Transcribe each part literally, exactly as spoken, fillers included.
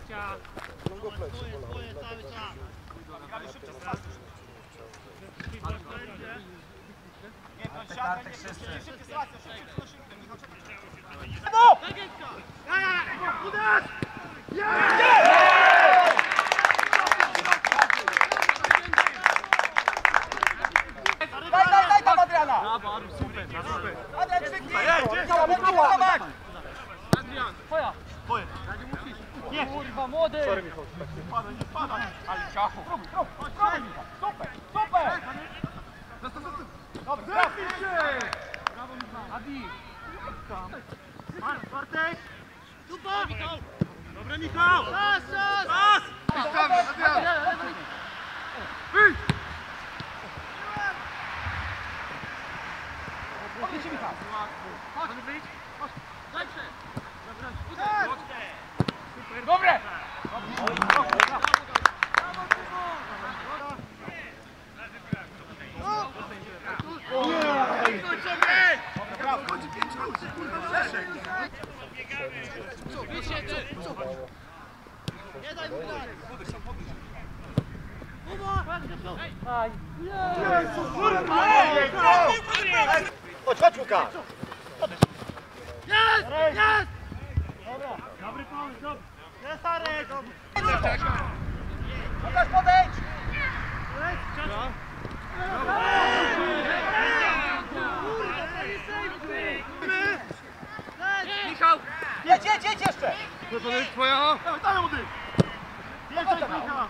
Krystian! Twoje cały czas! Nie, to siatkę, nie szybciej, szybciej sytuacja, szybciej, szybciej, Michał, szybciej. No! Uderz! Daj, daj, daj tam Adriana! Brawo, Adrian, super, super! Adrian, krzyknij! Michał, Michał, Michał! Adrian! Twoja! Twoje! Nie! Kurwa, młody! Sorry, Michał, nie spadaj, nie spadaj! Ale ciacho! Spróbuj, spróbuj, spróbuj, Michał! Super, super! Dobrze, brawo! Brawo, Michał! Adi! Bartek! Super! Michał! Dobre, Michał! Czas, czas! Czas! Adrian! Wyjdź! Odjedź się, Michał! Chodź, wyjdź! Chodź! Daj się! Dobre! Nie daj mu grać! Chodź, chodź, Łukasz! Jest! Jest! Dobry pomysł, dobry! Jest Arek! Łukasz, podejdź! Michał! Jedź, jedź, jedź jeszcze! Twoja! Dawaj, dawaj, młody! Jedź, Michał!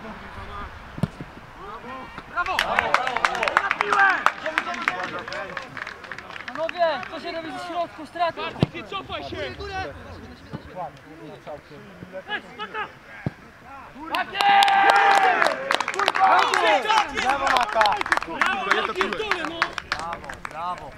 Brawo! Na piłę! Panowie, co się robi ze środku, straty? Bartek, nie cofaj się! Ej, smaka! Brawo, Maka! Brawo, ja pierdolę, no! Brawo, brawo.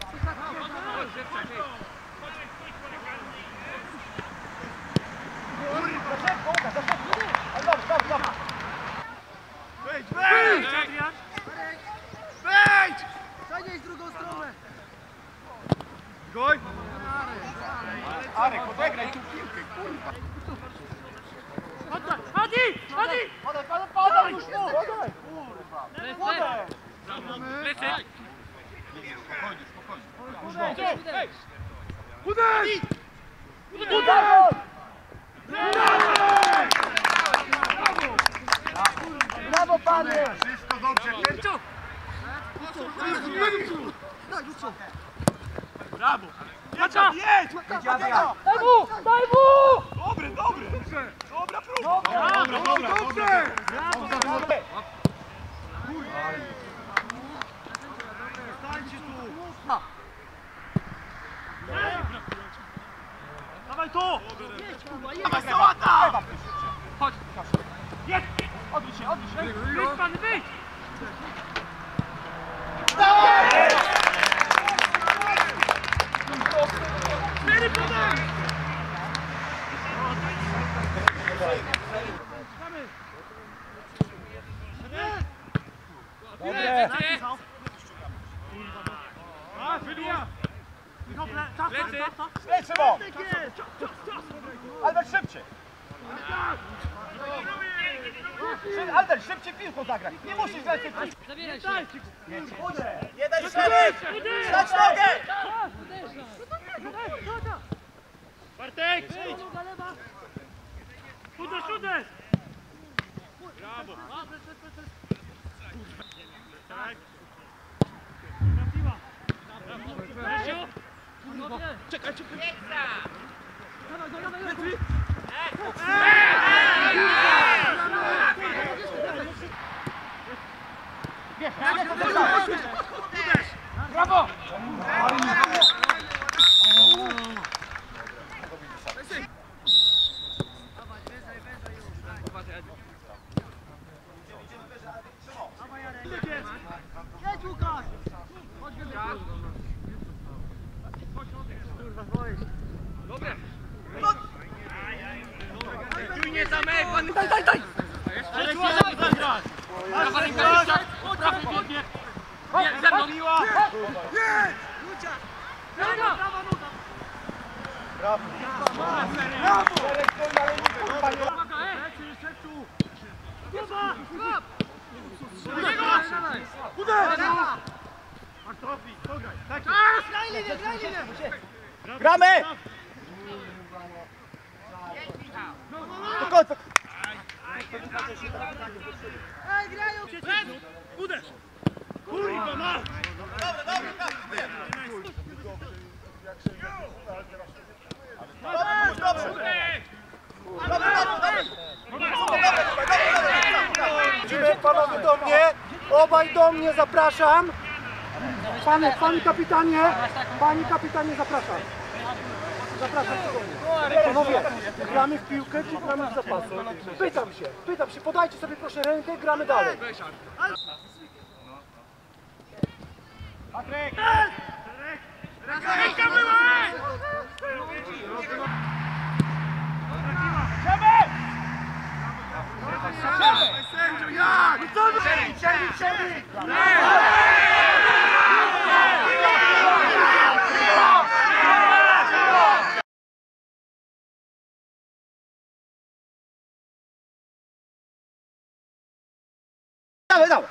Szybko, Łukasz, za szybko! Ale dobrze, dobrze, dobrze! Wejdź, wejdź! Adrian! Wejdź! Zanieś drugą stronę! Goj! Arek, odegraj tu piłkę, kurwa! Oddaj! Adi! Adi! Podaj, podaj, podaj już mu! Podaj! Podaj! Lecę! Spokojnie, spokojnie. Uderz! Uderz! Uderz! Brawo, panie! Wszystko dobrze, Kierczuk! Brawo! Jacza, jedź! Jedź, Adrian! Daj mu, daj mu! Dobry, dobry! Dobra próba! Dobra, dobra, dobrze! Stańcie tu! Dawaj tu! Dawaj, sałata! Chodź! Jedź! Odwróć się, odwróć się! Wyjdź pan, wyjdź! Cztery podaj! Dobre! A, wybija! Lecy! Lej, Szymon! Albert, szybciej! Szy- Albert, szybciej piłką zagraj! Nie musisz grać tej piłki! Zabieraj się. Nie daj strzelić! Stać nogę! Bartek! Uderz, uderz! Brawo! Tak. Trafiła! Grzesiu! Czekaj, czekaj! Brawo! Jedź, Łukasz! Chodź, wybieg! Kurwa, boisz! Dobre! Czujnie zamek! Daj, daj, daj! Ale nie zagrać! Prawa ręka jeszcze! Prawy biegnie! Nie, ze mną! Prawa, prawa noga! Brawo! Brawo! Selekcyjna, ale nie kurwa, nie... Gramy! Do końca! Ej, grają! Uderz! Kurwa, ma! Dobrze, dobrze! Idziemy panowie do mnie, obaj do mnie, zapraszam. Panie, pani kapitanie, pani kapitanie, zapraszam. Zapraszam do mnie. Panowie, gramy w piłkę czy gramy w zapasy? Pytam się, pytam się, podajcie sobie proszę rękę, gramy dalej. Patryk! Ręka była! Sędziu, jak? Siedzi, siedzi, siedzi! Dawaj, dawaj!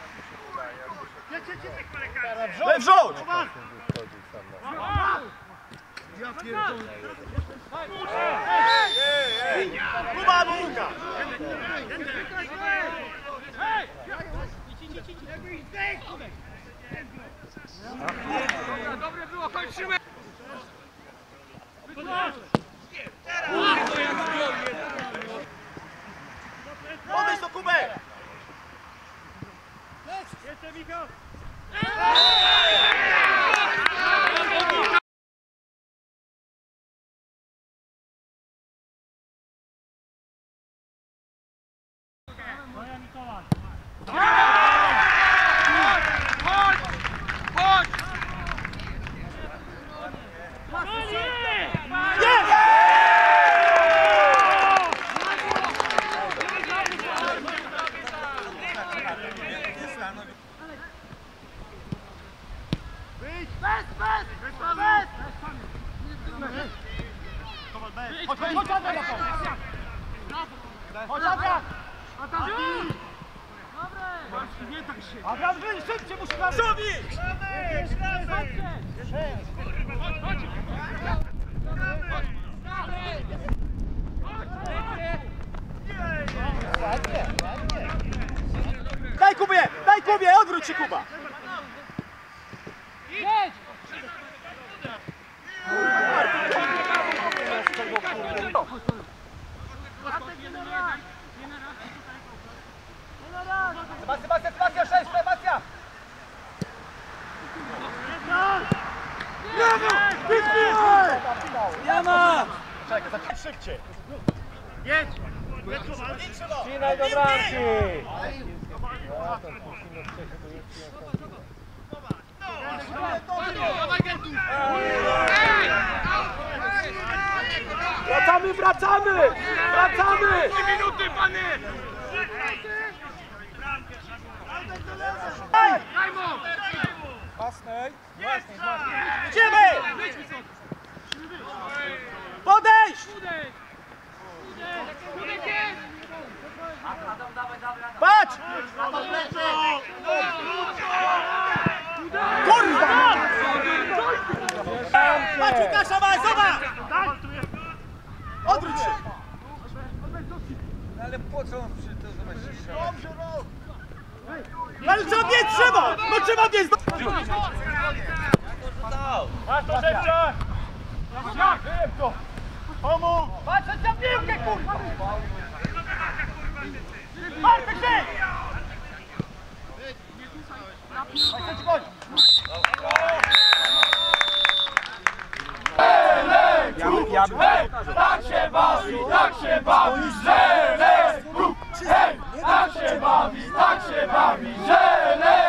Wrzuć! Ja pierdolę. Kuba, Bułka! Dobre było, kończymy! Podejdź do Kuby! Jeszcze Michał! Moja Mikołaj! Chodź! Chodź! Wyjdź! Bez! Bez! Bez! Chodź, chodź, chodź, Adrian! Chodź, Adrian! Nie tak się! Adrian, wyjdź, szybciej, musi nas zrobić! Daj Kubie, daj Kubie, odwróć się Kuba! Jedź! Sebastian, Sebastian, sześć, Sebastian! Ja mam! Czekaj, zacznij szybciej! Jedź! Cinaj do bramki! Wracamy, wracamy! Wracamy! Trzy minuty, pany! Daj! Daj mu! Własnej! Idziemy! Podejść! Patrz! Kurwa! Patrz Łukasza, zobacz! Odwróć się! Ale po co on przy to zobaczysz? Ale trzeba biec, trzeba! No trzeba biec! Masz to szybciej! Jak? Szybko! Pomóż! Patrz na piłkę, kurwa! Bartek, ty! Ja, ja, tak się bawi, tak się bawi, Żelez! Hej! Tak się bawi, tak się bawi, Żelez!